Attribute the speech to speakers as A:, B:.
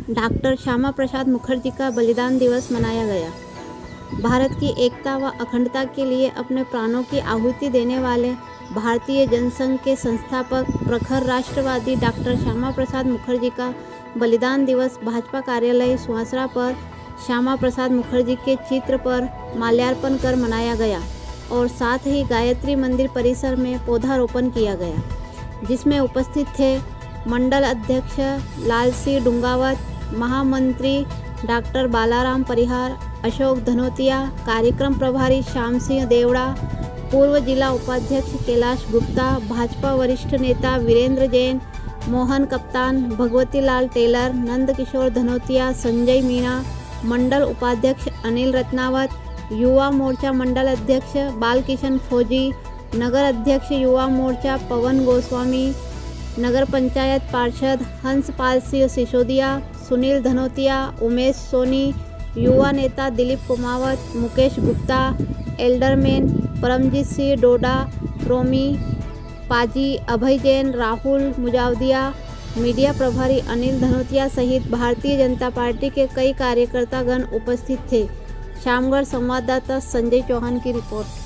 A: Doctor Shyama Prasad Mukherjee का बलिदान दिवस मनाया गया। भारत की एकता व अखंडता के लिए अपने प्राणों की आहुति देने वाले भारतीय जनसंघ के संस्थापक प्रखर राष्ट्रवादी डॉक्टर श्यामा प्रसाद मुखर्जी का बलिदान दिवस भाजपा कार्यालय सुवासरा पर श्यामा प्रसाद मुखर्जी के चित्र पर माल्यार्पण कर मनाया गया और साथ ही गायत्री मंदिर परिसर में पौधारोपण किया गया, जिसमें उपस्थित थे मंडल अध्यक्ष लालसिंह डुंगावत, महामंत्री डॉक्टर बालाराम परिहार, अशोक धनोतिया, कार्यक्रम प्रभारी श्याम सिंह देवड़ा, पूर्व जिला उपाध्यक्ष कैलाश गुप्ता, भाजपा वरिष्ठ नेता वीरेंद्र जैन, मोहन कप्तान, भगवती लाल टेलर, नंद किशोर धनोतिया, संजय मीणा, मंडल उपाध्यक्ष अनिल रत्नावत, युवा मोर्चा मंडल अध्यक्ष बालकिशन फौजी, नगर अध्यक्ष युवा मोर्चा पवन गोस्वामी, नगर पंचायत पार्षद हंसपाल सिंह सिसोदिया, सुनील धनोतिया, उमेश सोनी, युवा नेता दिलीप कुमावत, मुकेश गुप्ता, एल्डरमैन परमजीत सिंह डोडा, रोमी पाजी, अभय जैन, राहुल मुजावदिया, मीडिया प्रभारी अनिल धनोतिया सहित भारतीय जनता पार्टी के कई कार्यकर्तागण उपस्थित थे। शामगढ़ संवाददाता संजय चौहान की रिपोर्ट।